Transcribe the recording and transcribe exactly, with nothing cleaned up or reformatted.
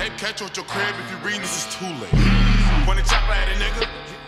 Catch you at your crib if you read this is too late. Wanna chop at a nigga?